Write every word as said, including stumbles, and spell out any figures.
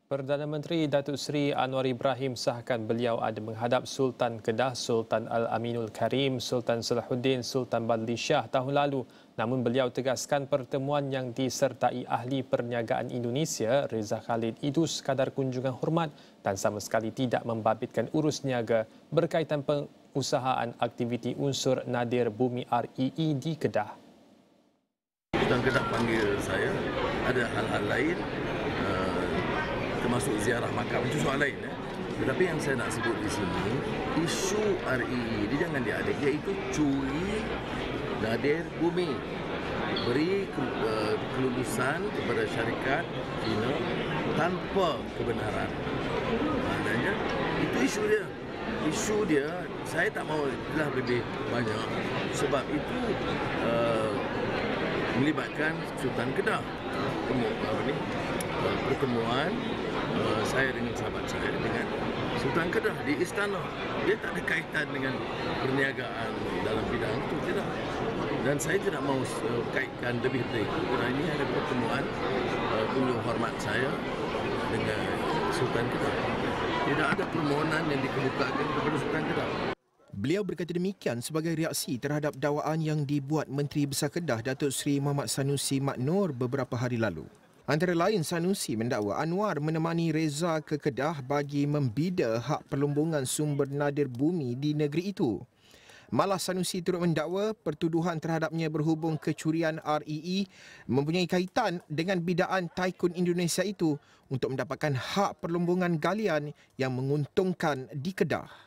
Perdana Menteri Datuk Seri Anwar Ibrahim sahkan beliau ada menghadap Sultan Kedah, Sultan Al-Aminul Karim, Sultan Salahuddin, Sultan Badli Shah tahun lalu. Namun beliau tegaskan pertemuan yang disertai ahli perniagaan Indonesia, Reza Khalid, itu sekadar kunjungan hormat dan sama sekali tidak membabitkan urus niaga berkaitan pengusahaan aktiviti unsur nadir bumi R E E di Kedah. Sultan Kedah panggil saya, ada hal-hal lain, uh, termasuk ziarah makam, itu soal lain. Ya. Tetapi yang saya nak sebut di sini, isu R E E, dia jangan diadik, iaitu curi nadir bumi. Beri uh, kelulusan kepada syarikat Cina tanpa kebenaran. Maknanya, itu isu dia. Isu dia, saya tak mahu lah lebih banyak sebab itu uh, melibatkan Sultan Kedah. Apa ni? Pertemuan uh, saya dengan sahabat saya dengan Sultan Kedah di istana. Dia tak ada kaitan dengan perniagaan dalam bidang itu, tidak. Dan saya tidak mahu uh, kaitkan lebih dari itu. Kerana ini ada pertemuan uh, kunjung hormat saya dengan Sultan Kedah. Tidak ada permohonan yang dikemukakan kepada Sultan Kedah. Beliau berkata demikian sebagai reaksi terhadap dakwaan yang dibuat Menteri Besar Kedah Datuk Seri Mohamad Sanusi Mak Noor beberapa hari lalu. Antara lain, Sanusi mendakwa Anwar menemani Reza ke Kedah bagi membida hak perlumbungan sumber nadir bumi di negeri itu. Malah Sanusi turut mendakwa pertuduhan terhadapnya berhubung kecurian R E E mempunyai kaitan dengan bidaan Tycoon Indonesia itu untuk mendapatkan hak perlumbungan galian yang menguntungkan di Kedah.